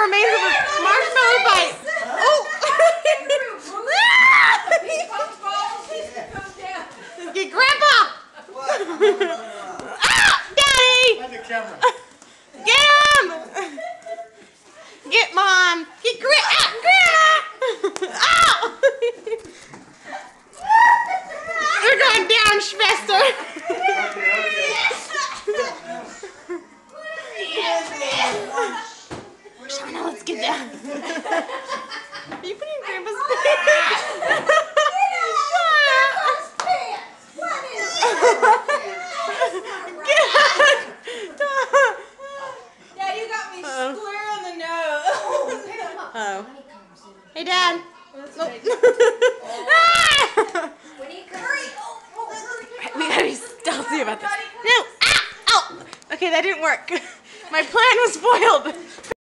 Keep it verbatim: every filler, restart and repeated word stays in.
remains of a marshmallow bite. Oh! Get Grandpa! Ah! Daddy! Get him! Get Mom! Get Gra- ah, Grandma! Ow! We're going down, Schwester. Shauna, let's get down. Are you putting Grandpa's pants? Dad, you got me square on the nose. Oh. Hey, Dad. Oh. We gotta be stealthy about this. No! Ah! Oh! Okay, that didn't work. My plan was spoiled.